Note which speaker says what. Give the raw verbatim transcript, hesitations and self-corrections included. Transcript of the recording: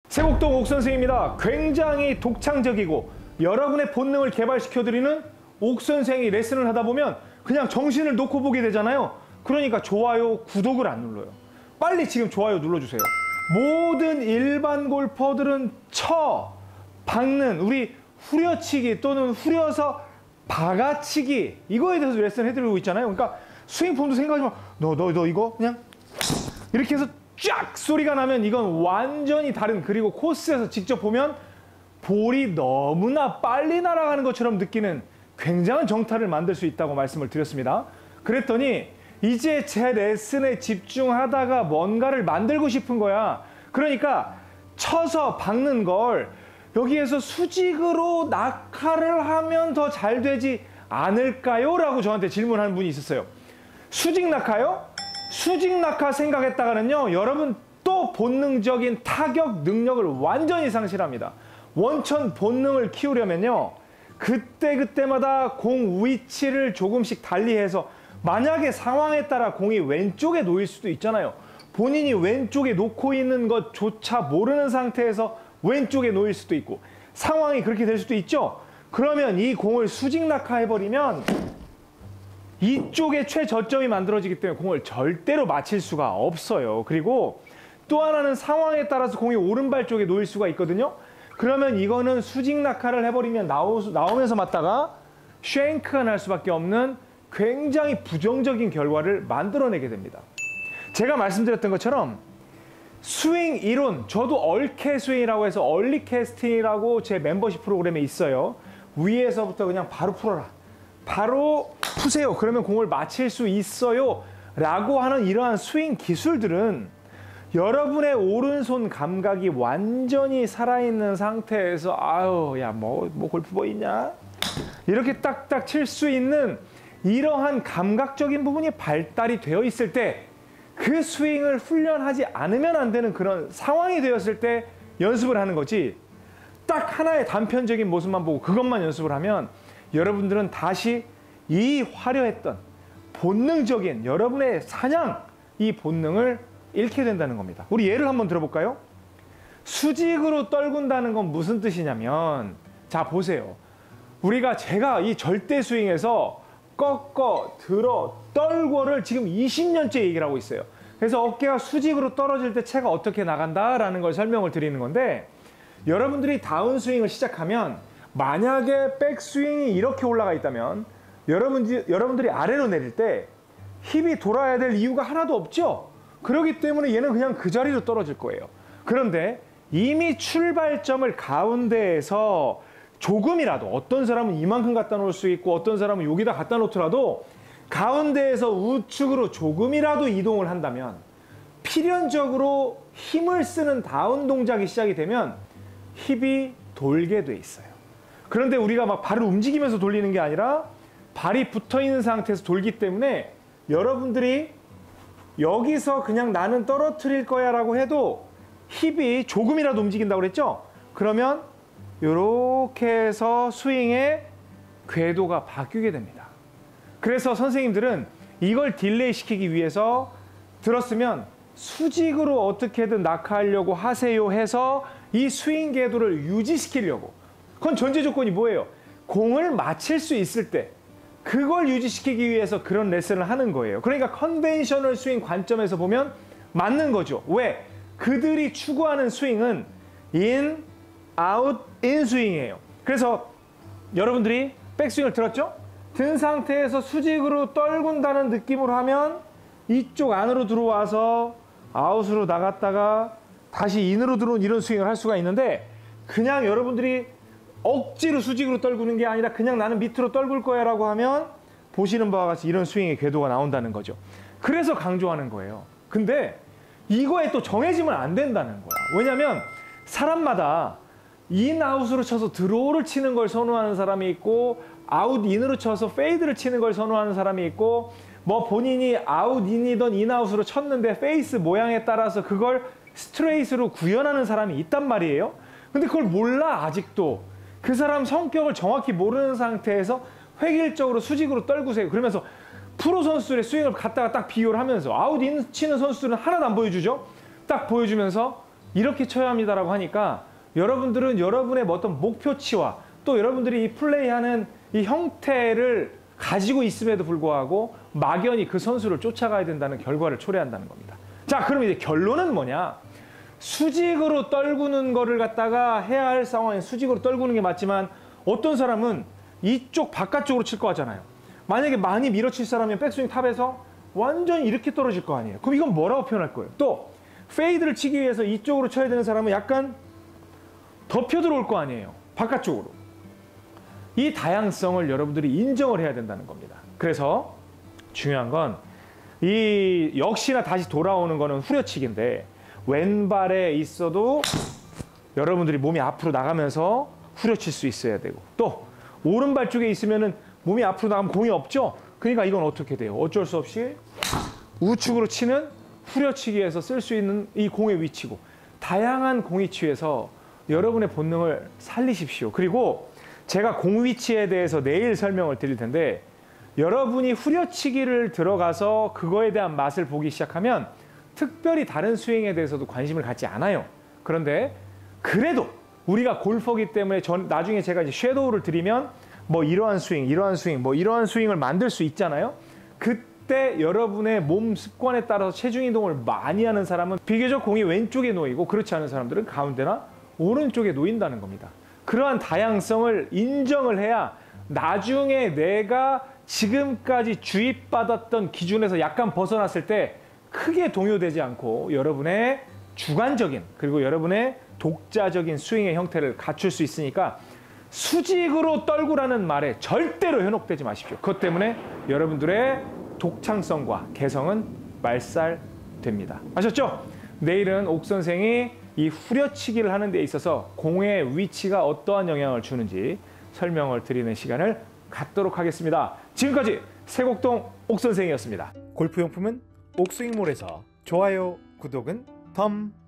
Speaker 1: 세곡동 옥선생입니다. 굉장히 독창적이고 여러분의 본능을 개발시켜드리는 옥선생이 레슨을 하다 보면 그냥 정신을 놓고 보게 되잖아요. 그러니까 좋아요, 구독을 안 눌러요. 빨리 지금 좋아요 눌러주세요. 모든 일반 골퍼들은 쳐, 박는, 우리 후려치기 또는 후려서 박아치기, 이거에 대해서 레슨 해드리고 있잖아요. 그러니까 스윙폼도 생각하지 마. 너, 너, 너 이거 그냥 이렇게 해서 쫙 소리가 나면 이건 완전히 다른, 그리고 코스에서 직접 보면 볼이 너무나 빨리 날아가는 것처럼 느끼는 굉장한 정타를 만들 수 있다고 말씀을 드렸습니다. 그랬더니 이제 제 레슨에 집중하다가 뭔가를 만들고 싶은 거야. 그러니까 쳐서 박는 걸 여기에서 수직으로 낙하를 하면 더 잘 되지 않을까요? 라고 저한테 질문하는 분이 있었어요. 수직 낙하요? 수직 낙하 생각했다가는요, 여러분 또 본능적인 타격 능력을 완전히 상실합니다. 원천 본능을 키우려면요, 그때그때마다 공 위치를 조금씩 달리해서, 만약에 상황에 따라 공이 왼쪽에 놓일 수도 있잖아요. 본인이 왼쪽에 놓고 있는 것조차 모르는 상태에서 왼쪽에 놓일 수도 있고, 상황이 그렇게 될 수도 있죠. 그러면 이 공을 수직 낙하해버리면 이쪽에 최저점이 만들어지기 때문에 공을 절대로 맞힐 수가 없어요. 그리고 또 하나는 상황에 따라서 공이 오른발 쪽에 놓일 수가 있거든요. 그러면 이거는 수직 낙하를 해버리면 나오, 나오면서 맞다가 쉔크가 날 수밖에 없는 굉장히 부정적인 결과를 만들어내게 됩니다. 제가 말씀드렸던 것처럼 스윙 이론, 저도 얼캐 스윙이라고 해서 얼리 캐스팅이라고 제 멤버십 프로그램에 있어요. 위에서부터 그냥 바로 풀어라, 바로 푸세요, 그러면 공을 맞힐 수 있어요 라고 하는 이러한 스윙 기술들은 여러분의 오른손 감각이 완전히 살아있는 상태에서 아유 야 뭐 뭐 골프 뭐 있냐 이렇게 딱딱 칠 수 있는 이러한 감각적인 부분이 발달이 되어 있을 때, 그 스윙을 훈련하지 않으면 안 되는 그런 상황이 되었을 때 연습을 하는 거지, 딱 하나의 단편적인 모습만 보고 그것만 연습을 하면 여러분들은 다시 이 화려했던 본능적인 여러분의 사냥, 이 본능을 잃게 된다는 겁니다. 우리 예를 한번 들어볼까요? 수직으로 떨군다는 건 무슨 뜻이냐면, 자 보세요. 우리가 제가 이 절대 스윙에서 꺾어, 들어, 떨고를 지금 이십 년째 얘기를 하고 있어요. 그래서 어깨가 수직으로 떨어질 때 채가 어떻게 나간다라는 걸 설명을 드리는 건데, 여러분들이 다운스윙을 시작하면 만약에 백스윙이 이렇게 올라가 있다면 여러분, 여러분들이 아래로 내릴 때 힙이 돌아야 될 이유가 하나도 없죠. 그렇기 때문에 얘는 그냥 그 자리로 떨어질 거예요. 그런데 이미 출발점을 가운데에서 조금이라도, 어떤 사람은 이만큼 갖다 놓을 수 있고 어떤 사람은 여기다 갖다 놓더라도 가운데에서 우측으로 조금이라도 이동을 한다면 필연적으로 힘을 쓰는 다운 동작이 시작이 되면 힙이 돌게 돼 있어요. 그런데 우리가 막 발을 움직이면서 돌리는 게 아니라 발이 붙어 있는 상태에서 돌기 때문에 여러분들이 여기서 그냥 나는 떨어뜨릴 거야 라고 해도 힙이 조금이라도 움직인다고 그랬죠? 그러면 이렇게 해서 스윙의 궤도가 바뀌게 됩니다. 그래서 선생님들은 이걸 딜레이 시키기 위해서 들었으면 수직으로 어떻게든 낙하하려고 하세요 해서 이 스윙 궤도를 유지시키려고, 그건 전제 조건이 뭐예요? 공을 맞힐 수 있을 때 그걸 유지시키기 위해서 그런 레슨을 하는 거예요. 그러니까 컨벤셔널 스윙 관점에서 보면 맞는 거죠. 왜? 그들이 추구하는 스윙은 인, 아웃, 인 스윙이에요. 그래서 여러분들이 백스윙을 들었죠? 든 상태에서 수직으로 떨군다는 느낌으로 하면 이쪽 안으로 들어와서 아웃으로 나갔다가 다시 인으로 들어온 이런 스윙을 할 수가 있는데, 그냥 여러분들이 억지로 수직으로 떨구는 게 아니라 그냥 나는 밑으로 떨굴 거야 라고 하면 보시는 바와 같이 이런 스윙의 궤도가 나온다는 거죠. 그래서 강조하는 거예요. 근데 이거에 또 정해지면 안 된다는 거야. 왜냐면 사람마다 인, 아웃으로 쳐서 드로우를 치는 걸 선호하는 사람이 있고, 아웃, 인으로 쳐서 페이드를 치는 걸 선호하는 사람이 있고, 뭐 본인이 아웃, 인이던 인, 아웃으로 쳤는데 페이스 모양에 따라서 그걸 스트레이트로 구현하는 사람이 있단 말이에요. 근데 그걸 몰라, 아직도. 그 사람 성격을 정확히 모르는 상태에서 획일적으로 수직으로 떨구세요. 그러면서 프로 선수들의 스윙을 갖다가 딱 비교를 하면서 아웃 인 치는 선수들은 하나도 안 보여주죠. 딱 보여주면서 이렇게 쳐야 합니다라고 하니까 여러분들은 여러분의 어떤 목표치와 또 여러분들이 이 플레이하는 이 형태를 가지고 있음에도 불구하고 막연히 그 선수를 쫓아가야 된다는 결과를 초래한다는 겁니다. 자, 그럼 이제 결론은 뭐냐? 수직으로 떨구는 거를 갖다가 해야 할 상황에 수직으로 떨구는 게 맞지만 어떤 사람은 이쪽 바깥쪽으로 칠 거 하잖아요. 만약에 많이 밀어칠 사람이면 백스윙 탑에서 완전히 이렇게 떨어질 거 아니에요. 그럼 이건 뭐라고 표현할 거예요? 또 페이드를 치기 위해서 이쪽으로 쳐야 되는 사람은 약간 덮여 들어올 거 아니에요. 바깥쪽으로. 이 다양성을 여러분들이 인정을 해야 된다는 겁니다. 그래서 중요한 건 이 역시나 다시 돌아오는 거는 후려치기인데 왼발에 있어도 여러분들이 몸이 앞으로 나가면서 후려칠 수 있어야 되고 또 오른발 쪽에 있으면은 몸이 앞으로 나가면 공이 없죠. 그러니까 이건 어떻게 돼요? 어쩔 수 없이 우측으로 치는 후려치기에서 쓸 수 있는 이 공의 위치고 다양한 공 위치에서 여러분의 본능을 살리십시오. 그리고 제가 공 위치에 대해서 내일 설명을 드릴 텐데 여러분이 후려치기를 들어가서 그거에 대한 맛을 보기 시작하면 특별히 다른 스윙에 대해서도 관심을 갖지 않아요. 그런데 그래도 우리가 골퍼기 때문에 전 나중에 제가 이제 섀도우를 드리면 뭐 이러한 스윙, 이러한 스윙, 뭐 이러한 스윙을 만들 수 있잖아요. 그때 여러분의 몸 습관에 따라서 체중 이동을 많이 하는 사람은 비교적 공이 왼쪽에 놓이고 그렇지 않은 사람들은 가운데나 오른쪽에 놓인다는 겁니다. 그러한 다양성을 인정을 해야 나중에 내가 지금까지 주입받았던 기준에서 약간 벗어났을 때 크게 동요되지 않고 여러분의 주관적인 그리고 여러분의 독자적인 스윙의 형태를 갖출 수 있으니까 수직으로 떨구라는 말에 절대로 현혹되지 마십시오. 그것 때문에 여러분들의 독창성과 개성은 말살됩니다. 아셨죠? 내일은 옥 선생이 이 후려치기를 하는 데 있어서 공의 위치가 어떠한 영향을 주는지 설명을 드리는 시간을 갖도록 하겠습니다. 지금까지 세곡동 옥 선생이었습니다. 골프용품은 옥스윙몰에서 좋아요, 구독은 덤